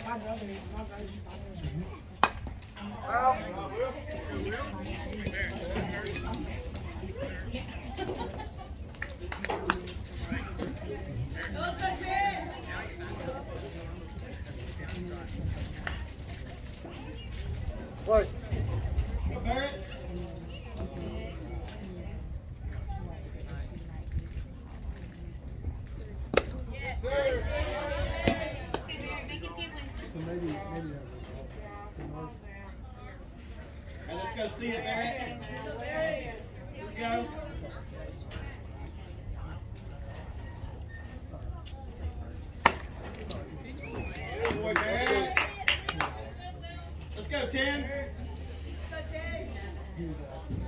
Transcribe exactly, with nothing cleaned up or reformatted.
What? Barrett. Yes, sir. So maybe, maybe that was all. Right, let's go see it, Barrett. Let's go. Good boy, Barrett. Let's go, ten. He was asking.